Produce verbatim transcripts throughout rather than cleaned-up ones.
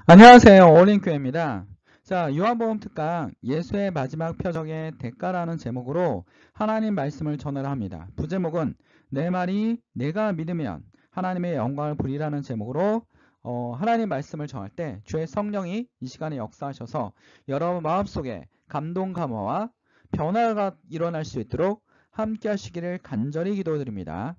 안녕하세요. 올인교회입니다. 자, 요한복음 특강 예수의 마지막 표적의 대가라는 제목으로 하나님 말씀을 전하려 합니다. 부제목은 내 말이 내가 믿으면 하나님의 영광을 부리라는 제목으로 어, 하나님 말씀을 전할 때 주의 성령이 이 시간에 역사하셔서 여러분 마음속에 감동 감화와 변화가 일어날 수 있도록 함께 하시기를 간절히 기도드립니다.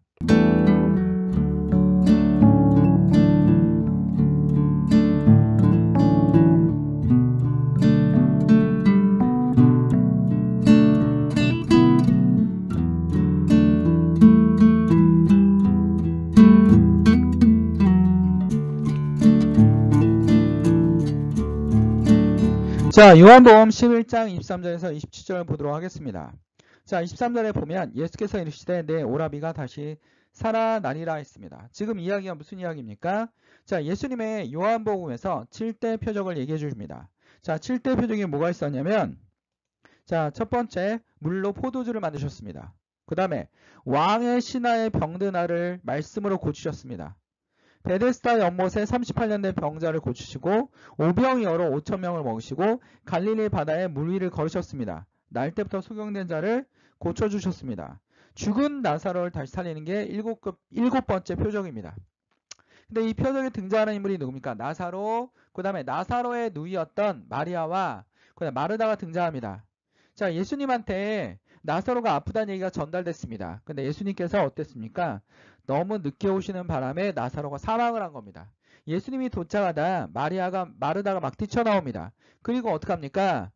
자, 요한복음 십일 장 이십삼 절에서 이십칠 절을 보도록 하겠습니다. 자, 이십삼 절에 보면 예수께서 이르시되 내 오라비가 다시 살아나리라 했습니다. 지금 이야기가 무슨 이야기입니까? 자, 예수님의 요한복음에서 칠 대 표적을 얘기해 주십니다. 자, 칠 대 표적이 뭐가 있었냐면, 자, 첫 번째, 물로 포도주를 만드셨습니다. 그 다음에 왕의 신하의 병든 아를 말씀으로 고치셨습니다. 베데스다 연못에 삼십팔 년 된 병자를 고치시고 오병이 얼어 오천 명을 먹이시고 갈릴리 바다에 물 위를 걸으셨습니다. 날 때부터 소경된 자를 고쳐주셨습니다. 죽은 나사로를 다시 살리는 게 일곱, 일곱 번째 표적입니다. 근데 이 표적에 등장하는 인물이 누굽니까? 나사로, 그 다음에 나사로의 누이였던 마리아와 그 다음에 마르다가 등장합니다. 자, 예수님한테 나사로가 아프다는 얘기가 전달됐습니다. 근데 예수님께서 어땠습니까? 너무 늦게 오시는 바람에 나사로가 사망을 한 겁니다. 예수님이 도착하다 마리아가 마르다가 막 뛰쳐나옵니다. 그리고 어떡합니까?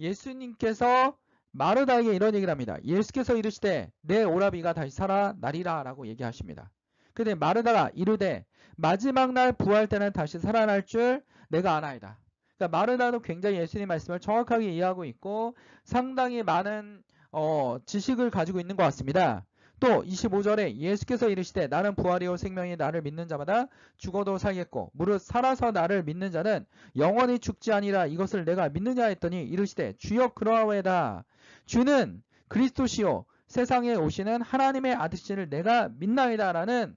예수님께서 마르다에게 이런 얘기를 합니다. 예수께서 이르시되 내 오라비가 다시 살아나리라 라고 얘기하십니다. 근데 마르다가 이르되 마지막 날 부활 때는 다시 살아날 줄 내가 아나이다. 그러니까 마르다도 굉장히 예수님 말씀을 정확하게 이해하고 있고 상당히 많은 어, 지식을 가지고 있는 것 같습니다. 또 이십오 절에 예수께서 이르시되 나는 부활이요 생명이 나를 믿는 자마다 죽어도 살겠고 무릇 살아서 나를 믿는 자는 영원히 죽지 아니라 이것을 내가 믿느냐 했더니 이르시되 주여 그러하오이다. 주는 그리스도시요 세상에 오시는 하나님의 아들이시를 내가 믿나이다 라는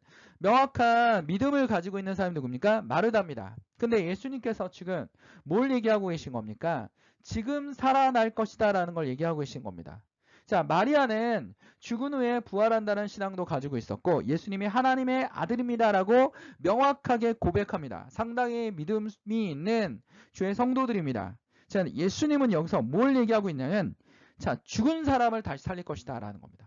명확한 믿음을 가지고 있는 사람이 누굽니까? 마르다입니다. 근데 예수님께서 지금 뭘 얘기하고 계신 겁니까? 지금 살아날 것이다 라는 걸 얘기하고 계신 겁니다. 자, 마리아는 죽은 후에 부활한다는 신앙도 가지고 있었고 예수님이 하나님의 아들입니다 라고 명확하게 고백합니다. 상당히 믿음이 있는 주의 성도들입니다. 자, 예수님은 여기서 뭘 얘기하고 있냐면 자, 죽은 사람을 다시 살릴 것이다 라는 겁니다.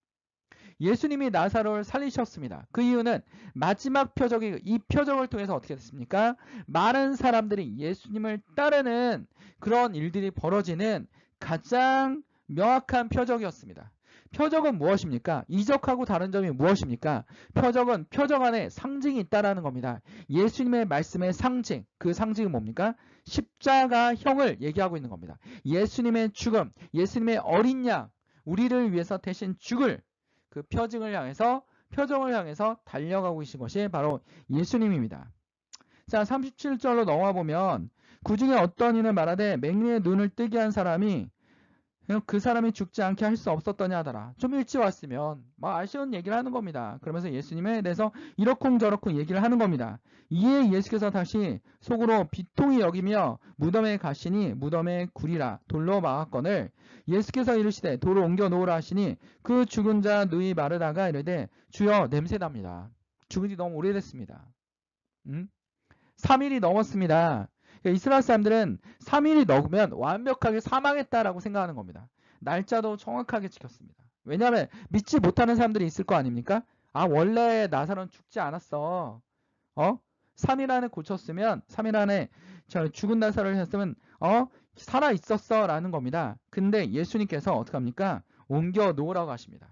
예수님이 나사로를 살리셨습니다. 그 이유는 마지막 표적이 이 표적을 통해서 어떻게 됐습니까? 많은 사람들이 예수님을 따르는 그런 일들이 벌어지는 가장 명확한 표적이었습니다. 표적은 무엇입니까? 이적하고 다른 점이 무엇입니까? 표적은 표적 안에 상징이 있다라는 겁니다. 예수님의 말씀의 상징, 그 상징은 뭡니까? 십자가형을 얘기하고 있는 겁니다. 예수님의 죽음, 예수님의 어린 양, 우리를 위해서 대신 죽을 그 표징을 향해서 표정을 향해서 달려가고 계신 것이 바로 예수님입니다. 자, 삼십칠 절로 넘어가 보면 그중에 어떤 이는 말하되 맹인의 눈을 뜨게 한 사람이 그 사람이 죽지 않게 할 수 없었더냐 하더라. 좀 일찍 왔으면 막 아쉬운 얘기를 하는 겁니다. 그러면서 예수님에 대해서 이러쿵저러쿵 얘기를 하는 겁니다. 이에 예수께서 다시 속으로 비통히 여기며 무덤에 가시니 무덤에 구리라 돌로 막았거늘 예수께서 이르시되 돌을 옮겨 놓으라 하시니 그 죽은 자 누이 마르다가 이르되 주여 냄새납니다. 죽은 지 너무 오래됐습니다. 음? 삼 일이 넘었습니다. 이스라엘 사람들은 삼 일이 넘으면 완벽하게 사망했다라고 생각하는 겁니다. 날짜도 정확하게 지켰습니다. 왜냐하면 믿지 못하는 사람들이 있을 거 아닙니까? 아, 원래 나사로는 죽지 않았어. 어? 삼 일 안에 고쳤으면 삼 일 안에 저 죽은 나사로를 했으면 어? 살아 있었어 라는 겁니다. 근데 예수님께서 어떻게 합니까? 옮겨 놓으라고 하십니다.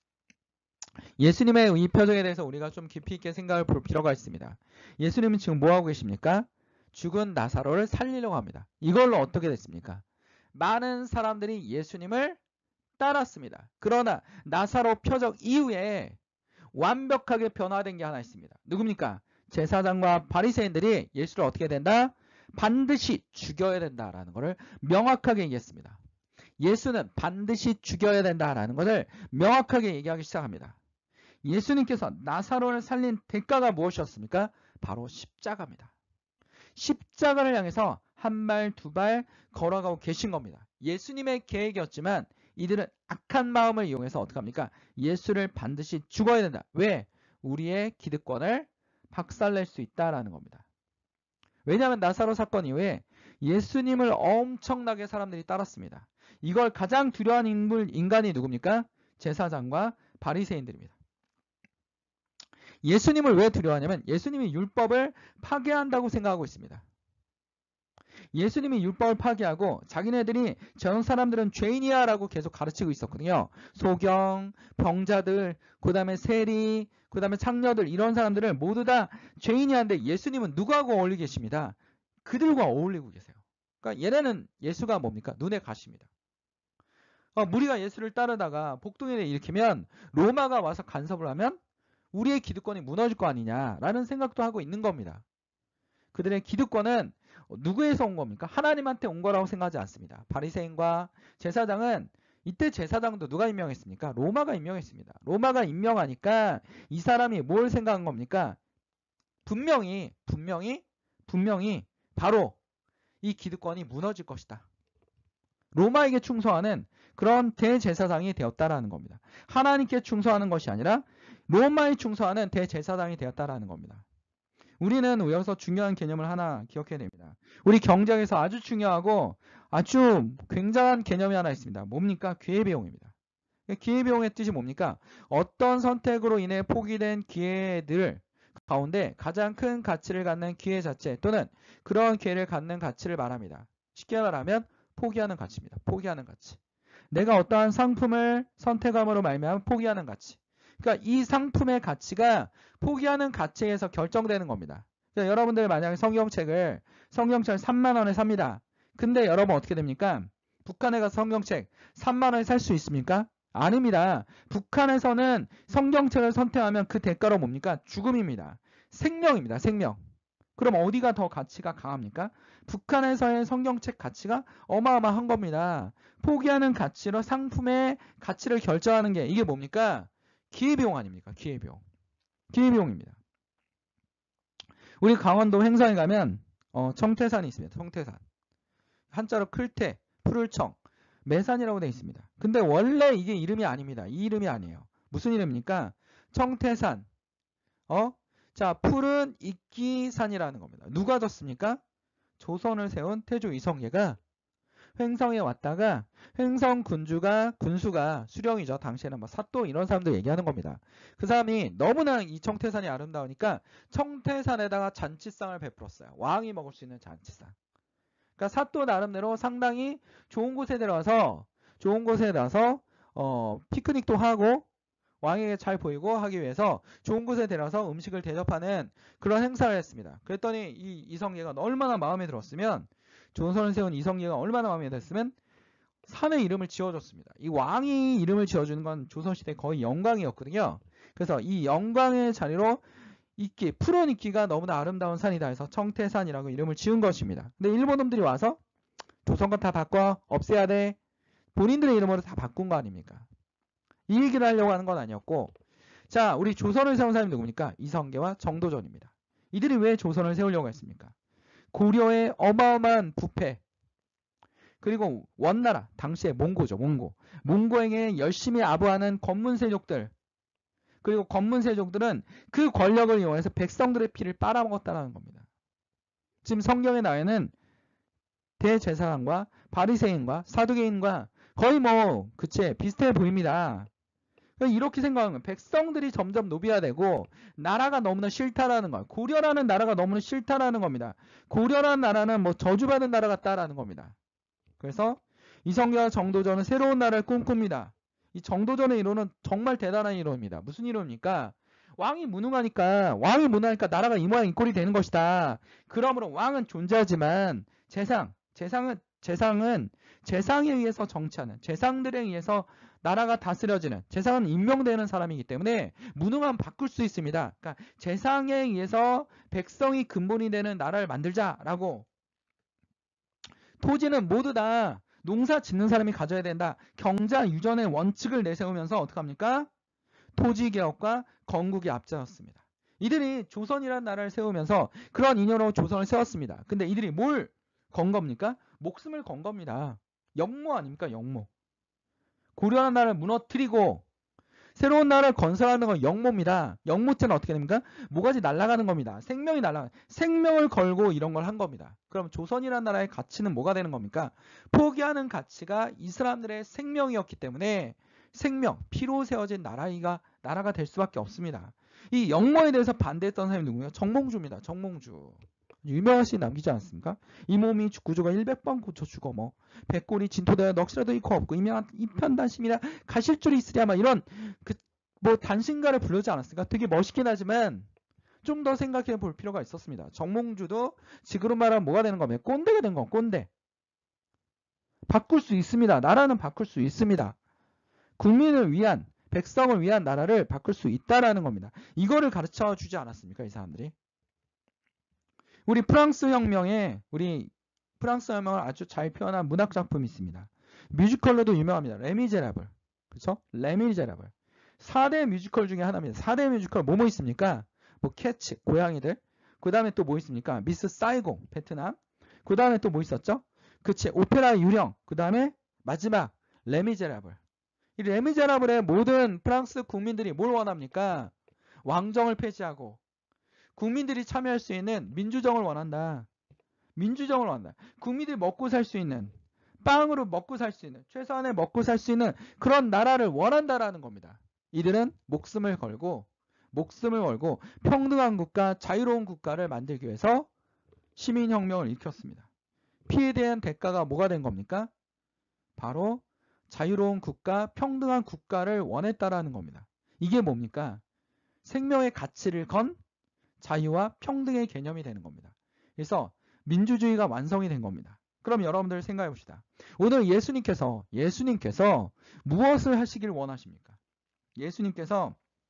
예수님의 이 표적에 대해서 우리가 좀 깊이 있게 생각을 볼 필요가 있습니다. 예수님은 지금 뭐하고 계십니까? 죽은 나사로를 살리려고 합니다. 이걸로 어떻게 됐습니까? 많은 사람들이 예수님을 따랐습니다. 그러나 나사로 표적 이후에 완벽하게 변화된 게 하나 있습니다. 누굽니까? 제사장과 바리새인들이 예수를 어떻게 된다? 반드시 죽여야 된다라는 것을 명확하게 얘기했습니다. 예수는 반드시 죽여야 된다라는 것을 명확하게 얘기하기 시작합니다. 예수님께서 나사로를 살린 대가가 무엇이었습니까? 바로 십자가입니다. 십자가를 향해서 한 발, 두 발 걸어가고 계신 겁니다. 예수님의 계획이었지만 이들은 악한 마음을 이용해서 어떻게 합니까? 예수를 반드시 죽어야 된다. 왜? 우리의 기득권을 박살낼 수 있다라는 겁니다. 왜냐하면 나사로 사건 이후에 예수님을 엄청나게 사람들이 따랐습니다. 이걸 가장 두려워하는 인물, 인간이 누굽니까? 제사장과 바리새인들입니다. 예수님을 왜 두려워하냐면 예수님이 율법을 파괴한다고 생각하고 있습니다. 예수님이 율법을 파괴하고 자기네들이 저런 사람들은 죄인이야 라고 계속 가르치고 있었거든요. 소경, 병자들, 그 다음에 세리, 그 다음에 창녀들 이런 사람들을 모두 다 죄인이한데 예수님은 누구하고 어울리고 계십니다. 그들과 어울리고 계세요. 그러니까 얘네는 예수가 뭡니까? 눈에 가십니다. 어, 무리가 예수를 따르다가 복동회를 일으키면 로마가 와서 간섭을 하면 우리의 기득권이 무너질 거 아니냐라는 생각도 하고 있는 겁니다. 그들의 기득권은 누구에서 온 겁니까? 하나님한테 온 거라고 생각하지 않습니다. 바리새인과 제사장은 이때 제사장도 누가 임명했습니까? 로마가 임명했습니다. 로마가 임명하니까 이 사람이 뭘 생각한 겁니까? 분명히 분명히 분명히 바로 이 기득권이 무너질 것이다. 로마에게 충성하는 그런 대제사장이 되었다라는 겁니다. 하나님께 충성하는 것이 아니라 로마에 충성하는 대제사장이 되었다라는 겁니다. 우리는 여기서 중요한 개념을 하나 기억해야 됩니다. 우리 경제학에서 아주 중요하고 아주 굉장한 개념이 하나 있습니다. 뭡니까? 기회비용입니다. 기회비용의 뜻이 뭡니까? 어떤 선택으로 인해 포기된 기회들 가운데 가장 큰 가치를 갖는 기회 자체 또는 그런 기회를 갖는 가치를 말합니다. 쉽게 말하면 포기하는 가치입니다. 포기하는 가치. 내가 어떠한 상품을 선택함으로 말미암아 포기하는 가치. 그러니까 이 상품의 가치가 포기하는 가치에서 결정되는 겁니다. 그러니까 여러분들 만약에 성경책을 성경책을 삼만 원에 삽니다. 근데 여러분 어떻게 됩니까? 북한에 가서 성경책 삼만 원에 살 수 있습니까? 아닙니다. 북한에서는 성경책을 선택하면 그 대가로 뭡니까? 죽음입니다. 생명입니다. 생명. 그럼 어디가 더 가치가 강합니까? 북한에서의 성경책 가치가 어마어마한 겁니다. 포기하는 가치로 상품의 가치를 결정하는 게 이게 뭡니까? 기회비용 아닙니까? 기회비용. 기회비용입니다. 우리 강원도 횡성에 가면 어, 청태산이 있습니다. 청태산. 한자로 클태, 푸를청, 매산이라고 되어 있습니다. 근데 원래 이게 이름이 아닙니다. 이 이름이 아니에요. 무슨 이름입니까? 청태산. 어? 자, 푸른 이끼산이라는 겁니다. 누가 졌습니까? 조선을 세운 태조 이성계가 횡성에 왔다가 횡성 군주가 군수가 수령이죠. 당시에는 뭐 사또 이런 사람들 얘기하는 겁니다. 그 사람이 너무나 이 청태산이 아름다우니까 청태산에다가 잔치상을 베풀었어요. 왕이 먹을 수 있는 잔치상. 그러니까 사또 나름대로 상당히 좋은 곳에 들어가서 좋은 곳에 나서 어, 피크닉도 하고 왕에게 잘 보이고 하기 위해서 좋은 곳에 데려서 음식을 대접하는 그런 행사를 했습니다. 그랬더니 이 이성계가 얼마나 마음에 들었으면 조선을 세운 이성계가 얼마나 마음에 들었으면 산의 이름을 지어줬습니다. 이 왕이 이름을 지어주는 건 조선시대 거의 영광이었거든요. 그래서 이 영광의 자리로 이끼, 푸른 이끼가 너무나 아름다운 산이다 해서 청태산이라고 이름을 지은 것입니다. 근데 일본 놈들이 와서 조선 건 다 바꿔 없애야 돼. 본인들의 이름으로 다 바꾼 거 아닙니까? 이 얘기를 하려고 하는 건 아니었고, 자, 우리 조선을 세운 사람이 누굽니까? 이성계와 정도전입니다. 이들이 왜 조선을 세우려고 했습니까? 고려의 어마어마한 부패, 그리고 원나라, 당시에 몽고죠, 몽고. 몽고에게 열심히 아부하는 권문세족들, 그리고 권문세족들은 그 권력을 이용해서 백성들의 피를 빨아먹었다는 겁니다. 지금 성경에 나와 있는 대제사장과 바리새인과 사두개인과 거의 뭐 그치 비슷해 보입니다. 이렇게 생각하면 백성들이 점점 노비화되고 나라가 너무나 싫다라는 거예요. 고려라는 나라가 너무나 싫다라는 겁니다. 고려라는 나라는 뭐 저주받은 나라 같다라는 겁니다. 그래서 이성계와 정도전은 새로운 나라를 꿈꿉니다. 이 정도전의 이론은 정말 대단한 이론입니다. 무슨 이론입니까? 왕이 무능하니까 왕이 무능하니까 나라가 이 모양 이 꼴이 되는 것이다. 그러므로 왕은 존재하지만 재상, 재상은 재상은 재상에 의해서 정치하는, 재상들에 의해서 나라가 다스려지는, 재상은 임명되는 사람이기 때문에 무능하면 바꿀 수 있습니다. 그러니까 재상에 의해서 백성이 근본이 되는 나라를 만들자라고. 토지는 모두 다 농사 짓는 사람이 가져야 된다. 경자 유전의 원칙을 내세우면서 어떻게 합니까? 토지개혁과 건국이 앞장섰습니다. 이들이 조선이라는 나라를 세우면서 그런 이념으로 조선을 세웠습니다. 근데 이들이 뭘 건 겁니까? 목숨을 건 겁니다. 역모 아닙니까? 역모. 고려라는 나라를 무너뜨리고 새로운 나라를 건설하는 건 역모입니다. 역모죄는 어떻게 됩니까? 모가지 날아가는 겁니다. 생명이 날아가 생명을 걸고 이런 걸 한 겁니다. 그럼 조선이라는 나라의 가치는 뭐가 되는 겁니까? 포기하는 가치가 이 사람들의 생명이었기 때문에 생명, 피로 세워진 나라가 나라가 될 수밖에 없습니다. 이 역모에 대해서 반대했던 사람이 누구예요? 정몽주입니다. 정몽주. 유명한 시 남기지 않습니까? 이 몸이 구조가 일백 번 고쳐 죽어 뭐 백골이 진토되어 넋이라도 잃고 없고 이면 이편단심이라 가실 줄이 있으랴 막 이런 그 뭐 단신가를 부르지 않았습니까? 되게 멋있긴 하지만 좀 더 생각해 볼 필요가 있었습니다. 정몽주도 지금으로 말하면 뭐가 되는 겁니까? 꼰대가 된 건 꼰대. 바꿀 수 있습니다. 나라는 바꿀 수 있습니다. 국민을 위한 백성을 위한 나라를 바꿀 수 있다라는 겁니다. 이거를 가르쳐 주지 않았습니까? 이 사람들이. 우리 프랑스 혁명에 우리 프랑스 혁명을 아주 잘 표현한 문학 작품이 있습니다. 뮤지컬로도 유명합니다. 레미제라블. 그렇죠? 레미제라블. 사 대 뮤지컬 중에 하나입니다. 사 대 뮤지컬 뭐뭐 있습니까? 뭐 캐츠, 고양이들. 그 다음에 또 뭐 있습니까? 미스 사이공, 베트남. 그 다음에 또 뭐 있었죠? 그치, 오페라 유령. 그 다음에 마지막 레미제라블. 이 레미제라블의 모든 프랑스 국민들이 뭘 원합니까? 왕정을 폐지하고 국민들이 참여할 수 있는 민주정을 원한다. 민주정을 원한다. 국민들이 먹고 살 수 있는, 빵으로 먹고 살 수 있는, 최소한의 먹고 살 수 있는 그런 나라를 원한다라는 겁니다. 이들은 목숨을 걸고 목숨을 걸고 평등한 국가, 자유로운 국가를 만들기 위해서 시민혁명을 일으켰습니다. 피해에 대한 대가가 뭐가 된 겁니까? 바로 자유로운 국가, 평등한 국가를 원했다라는 겁니다. 이게 뭡니까? 생명의 가치를 건 자유와 평등의 개념이 되는 겁니다. 그래서 민주주의가 완성이 된 겁니다. 그럼 여러분들 생각해 봅시다. 오늘 예수님께서 예수님께서 무엇을 하시길 원하십니까? 예수님께서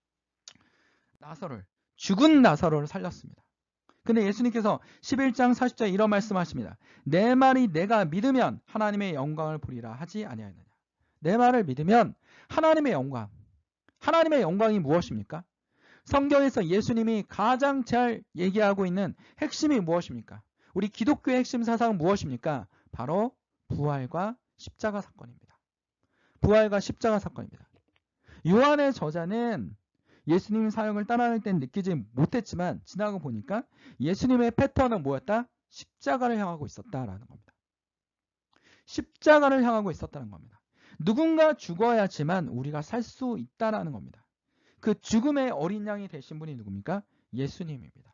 나사로를 죽은 나사로를 살렸습니다. 근데 예수님께서 십일 장 사십 절에 이런 말씀하십니다. 내 말이 내가 믿으면 하나님의 영광을 보리라 하지 아니하느냐. 내 말을 믿으면 하나님의 영광. 하나님의 영광이 무엇입니까? 성경에서 예수님이 가장 잘 얘기하고 있는 핵심이 무엇입니까? 우리 기독교의 핵심 사상은 무엇입니까? 바로 부활과 십자가 사건입니다. 부활과 십자가 사건입니다. 요한의 저자는 예수님 사역을 따라할 땐 느끼지 못했지만 지나고 보니까 예수님의 패턴은 뭐였다? 십자가를 향하고 있었다라는 겁니다. 십자가를 향하고 있었다는 겁니다. 누군가 죽어야지만 우리가 살 수 있다라는 겁니다. 그 죽음의 어린 양이 되신 분이 누굽니까? 예수님입니다.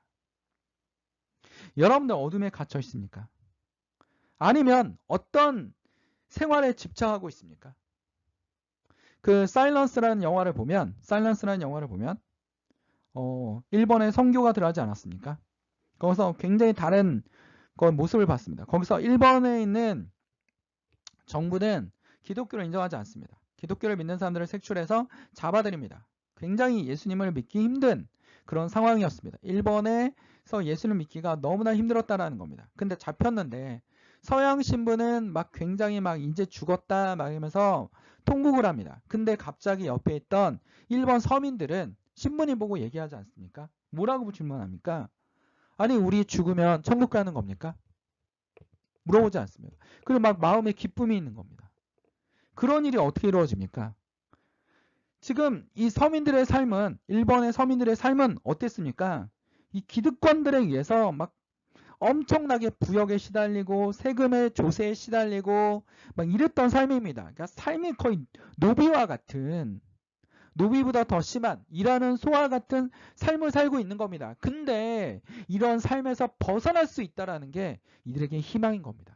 여러분들 어둠에 갇혀 있습니까? 아니면 어떤 생활에 집착하고 있습니까? 그 사일런스라는 영화를 보면 사일런스라는 영화를 보면 어, 일본에 선교가 들어가지 않았습니까? 거기서 굉장히 다른 그 모습을 봤습니다. 거기서 일본에 있는 정부는 기독교를 인정하지 않습니다. 기독교를 믿는 사람들을 색출해서 잡아들입니다. 굉장히 예수님을 믿기 힘든 그런 상황이었습니다. 일본에서 예수님을 믿기가 너무나 힘들었다라는 겁니다. 근데 잡혔는데 서양 신부는 막 굉장히 막 이제 죽었다 막 이러면서 통곡을 합니다. 근데 갑자기 옆에 있던 일본 서민들은 신부님 보고 얘기하지 않습니까? 뭐라고 질문합니까? 아니 우리 죽으면 천국 가는 겁니까? 물어보지 않습니다. 그리고 막 마음에 기쁨이 있는 겁니다. 그런 일이 어떻게 이루어집니까? 지금 이 서민들의 삶은 일본의 서민들의 삶은 어땠습니까? 이 기득권들에 의해서 막 엄청나게 부역에 시달리고 세금의 조세에 시달리고 막 이랬던 삶입니다. 그러니까 삶이 거의 노비와 같은 노비보다 더 심한 일하는 소와 같은 삶을 살고 있는 겁니다. 근데 이런 삶에서 벗어날 수 있다는 게 이들에게 희망인 겁니다.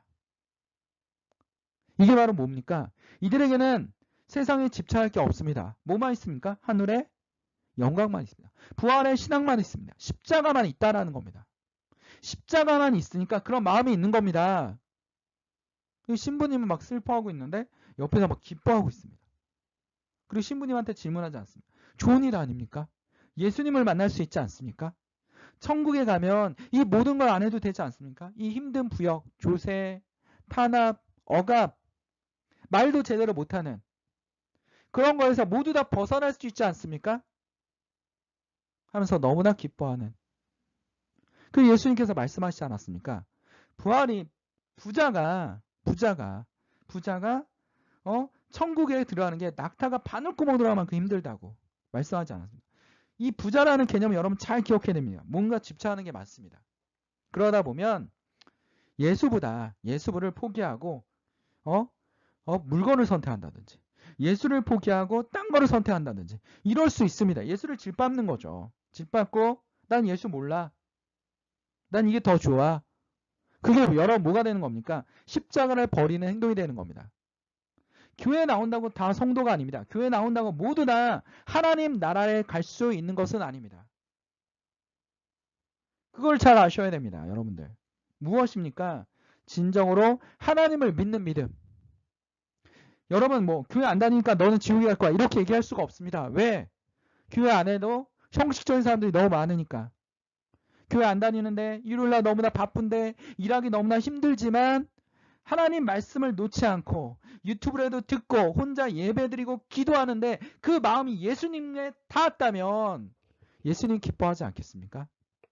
이게 바로 뭡니까? 이들에게는 세상에 집착할 게 없습니다. 뭐만 있습니까? 하늘에 영광만 있습니다. 부활의 신앙만 있습니다. 십자가만 있다라는 겁니다. 십자가만 있으니까 그런 마음이 있는 겁니다. 신부님은 막 슬퍼하고 있는데 옆에서 막 기뻐하고 있습니다. 그리고 신부님한테 질문하지 않습니다. 좋은 일 아닙니까? 예수님을 만날 수 있지 않습니까? 천국에 가면 이 모든 걸 안 해도 되지 않습니까? 이 힘든 부역, 조세, 탄압, 억압, 말도 제대로 못하는 그런 거에서 모두 다 벗어날 수 있지 않습니까? 하면서 너무나 기뻐하는. 그 예수님께서 말씀하시지 않았습니까? 부활이 부자가 부자가 부자가 어 천국에 들어가는 게 낙타가 바늘구멍 들어가는 만큼 힘들다고 말씀하지 않았습니까? 이 부자라는 개념을 여러분 잘 기억해야 됩니다. 뭔가 집착하는 게 맞습니다. 그러다 보면 예수보다 예수를 포기하고 어? 어 물건을 선택한다든지 예수를 포기하고 딴 거를 선택한다든지 이럴 수 있습니다. 예수를 질밟는 거죠. 질밟고 난 예수 몰라. 난 이게 더 좋아. 그게 여러분 뭐가 되는 겁니까? 십자가를 버리는 행동이 되는 겁니다. 교회 나온다고 다 성도가 아닙니다. 교회 나온다고 모두 다 하나님 나라에 갈 수 있는 것은 아닙니다. 그걸 잘 아셔야 됩니다. 여러분들. 무엇입니까? 진정으로 하나님을 믿는 믿음. 여러분 뭐 교회 안 다니니까 너는 지옥에 갈 거야. 이렇게 얘기할 수가 없습니다. 왜? 교회 안에도 형식적인 사람들이 너무 많으니까. 교회 안 다니는데 일요일날 너무나 바쁜데 일하기 너무나 힘들지만 하나님 말씀을 놓지 않고 유튜브라도 듣고 혼자 예배드리고 기도하는데 그 마음이 예수님에 닿았다면 예수님 기뻐하지 않겠습니까?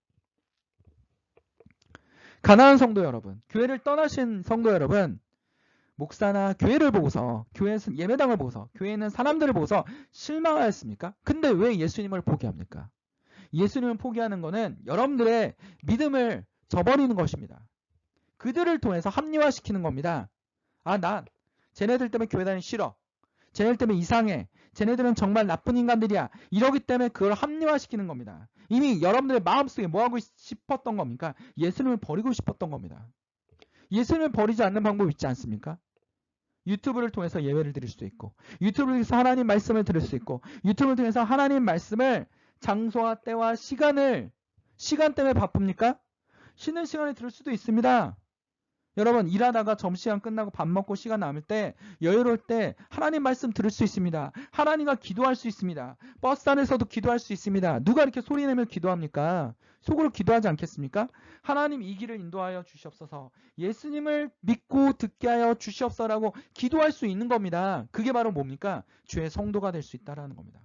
가나안 성도 여러분, 교회를 떠나신 성도 여러분, 목사나 교회를 보고서 교회 예배당을 보고서 교회에 있는 사람들을 보고서 실망하였습니까? 근데 왜 예수님을 포기합니까? 예수님을 포기하는 것은 여러분들의 믿음을 저버리는 것입니다. 그들을 통해서 합리화시키는 겁니다. 아, 난 쟤네들 때문에 교회 다니기 싫어. 쟤네들 때문에 이상해. 쟤네들은 정말 나쁜 인간들이야. 이러기 때문에 그걸 합리화시키는 겁니다. 이미 여러분들의 마음속에 뭐하고 싶었던 겁니까? 예수님을 버리고 싶었던 겁니다. 예수님을 버리지 않는 방법이 있지 않습니까? 유튜브를 통해서 예배를 드릴 수도 있고 유튜브를 통해서 하나님 말씀을 들을 수 있고 유튜브를 통해서 하나님 말씀을 장소와 때와 시간을 시간 때문에 바쁩니까? 쉬는 시간에 들을 수도 있습니다. 여러분 일하다가 점심시간 끝나고 밥 먹고 시간 남을 때 여유로울 때 하나님 말씀 들을 수 있습니다. 하나님과 기도할 수 있습니다. 버스 안에서도 기도할 수 있습니다. 누가 이렇게 소리내며 기도합니까? 속으로 기도하지 않겠습니까? 하나님 이 길을 인도하여 주시옵소서. 예수님을 믿고 듣게 하여 주시옵소서라고 기도할 수 있는 겁니다. 그게 바로 뭡니까? 주의 성도가 될 수 있다는 겁니다.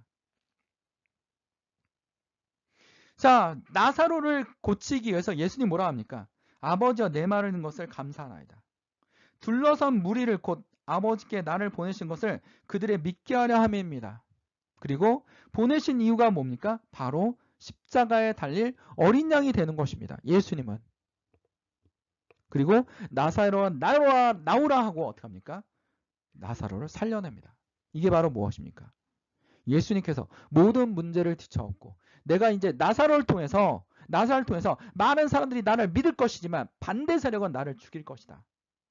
자, 나사로를 고치기 위해서 예수님 뭐라 합니까? 아버지여 내 말을 듣는 것을 감사하나이다. 둘러선 무리를 곧 아버지께 나를 보내신 것을 그들의 믿게 하려 함입니다. 그리고 보내신 이유가 뭡니까? 바로 십자가에 달릴 어린 양이 되는 것입니다. 예수님은. 그리고 나사로와 나와 나오라 하고 어떻게 합니까? 나사로를 살려냅니다. 이게 바로 무엇입니까? 예수님께서 모든 문제를 뒤쳐엎고 내가 이제 나사로를 통해서 나사로를 통해서 많은 사람들이 나를 믿을 것이지만 반대 세력은 나를 죽일 것이다.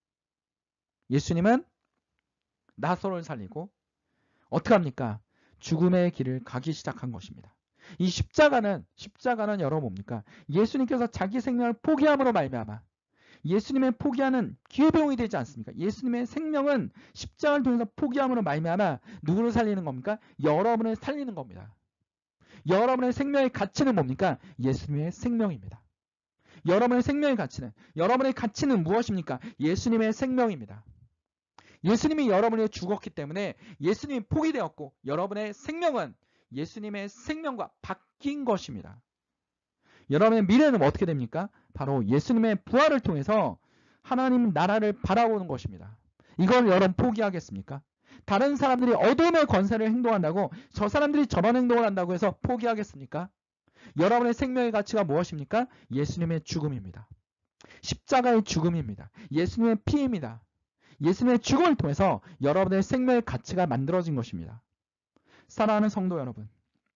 예수님은 나사로를 살리고 어떻게 합니까? 죽음의 길을 가기 시작한 것입니다. 이 십자가는 십자가는 여러분 뭡니까? 예수님께서 자기 생명을 포기함으로 말미암아 예수님의 포기하는 기회비용이 되지 않습니까? 예수님의 생명은 십자가를 통해서 포기함으로 말미암아 누구를 살리는 겁니까? 여러분을 살리는 겁니다. 여러분의 생명의 가치는 뭡니까? 예수님의 생명입니다. 여러분의 생명의 가치는 여러분의 가치는 무엇입니까? 예수님의 생명입니다. 예수님이 여러분이 죽었기 때문에 예수님이 포기되었고 여러분의 생명은 예수님의 생명과 바뀐 것입니다. 여러분의 미래는 어떻게 됩니까? 바로 예수님의 부활을 통해서 하나님 나라를 바라보는 것입니다. 이걸 여러분 포기하겠습니까? 다른 사람들이 어둠의 권세를 행동한다고 저 사람들이 저런 행동을 한다고 해서 포기하겠습니까? 여러분의 생명의 가치가 무엇입니까? 예수님의 죽음입니다. 십자가의 죽음입니다. 예수님의 피입니다. 예수님의 죽음을 통해서 여러분의 생명의 가치가 만들어진 것입니다. 사랑하는 성도 여러분,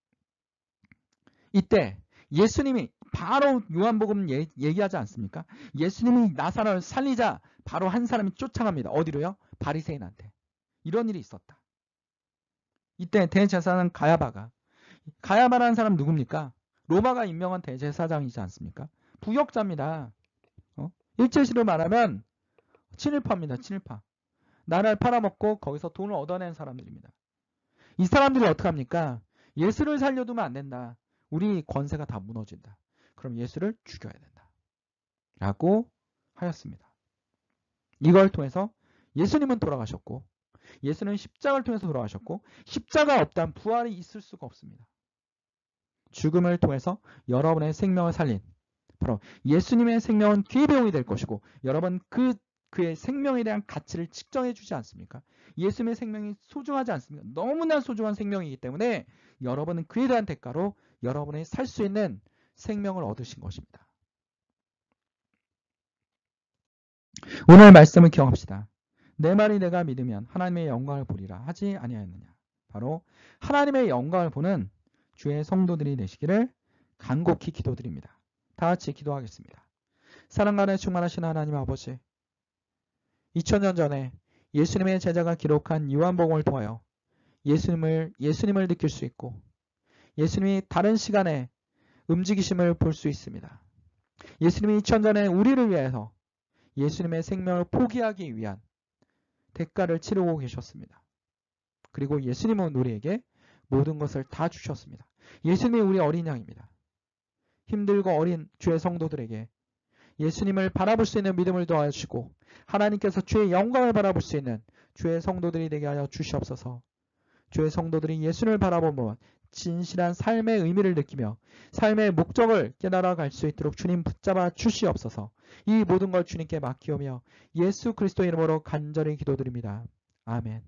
이때 예수님이 바로 요한복음 예, 얘기하지 않습니까? 예수님이 나사로를 살리자 바로 한 사람이 쫓아갑니다. 어디로요? 바리새인한테. 이런 일이 있었다. 이때 대제사장 가야바가 가야바라는 사람 누굽니까? 로마가 임명한 대제사장이지 않습니까? 부역자입니다. 어? 일제시로 말하면 친일파입니다. 친일파. 나라를 팔아먹고 거기서 돈을 얻어낸 사람들입니다. 이 사람들이 어떻게 합니까? 예수를 살려두면 안 된다. 우리 권세가 다 무너진다. 그럼 예수를 죽여야 된다. 라고 하였습니다. 이걸 통해서 예수님은 돌아가셨고 예수는 십자가를 통해서 돌아가셨고 십자가 없다면 부활이 있을 수가 없습니다. 죽음을 통해서 여러분의 생명을 살린 바로 예수님의 생명은 기회비용이 될 것이고 여러분 그 그의 생명에 대한 가치를 측정해 주지 않습니까? 예수님의 생명이 소중하지 않습니까? 너무나 소중한 생명이기 때문에 여러분은 그에 대한 대가로 여러분이 살 수 있는 생명을 얻으신 것입니다. 오늘 말씀을 기억합시다. 내 말이 내가 믿으면 하나님의 영광을 보리라 하지 아니하였느냐. 바로 하나님의 영광을 보는 주의 성도들이 되시기를 간곡히 기도드립니다. 다 같이 기도하겠습니다. 사랑과 은혜에 충만하신 하나님 아버지, 이천 년 전에 예수님의 제자가 기록한 요한복음을 통하여 예수님을 예수님을 느낄 수 있고 예수님이 다른 시간에 움직이심을 볼 수 있습니다. 예수님이 이천 년 전에 우리를 위해서 예수님의 생명을 포기하기 위한 대가를 치르고 계셨습니다. 그리고 예수님은 우리에게 모든 것을 다 주셨습니다. 예수님이 우리 어린 양입니다. 힘들고 어린 주의 성도들에게 예수님을 바라볼 수 있는 믿음을 더하시고 하나님께서 주의 영광을 바라볼 수 있는 주의 성도들이 되게 하여 주시옵소서. 주의 성도들이 예수님을 바라보면 진실한 삶의 의미를 느끼며 삶의 목적을 깨달아 갈 수 있도록 주님 붙잡아 주시옵소서. 이 모든 걸 주님께 맡기오며 예수 그리스도 이름으로 간절히 기도드립니다. 아멘.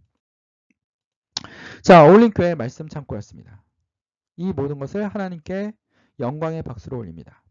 자, 어울림교회 말씀 창고였습니다. 이 모든 것을 하나님께 영광의 박수로 올립니다.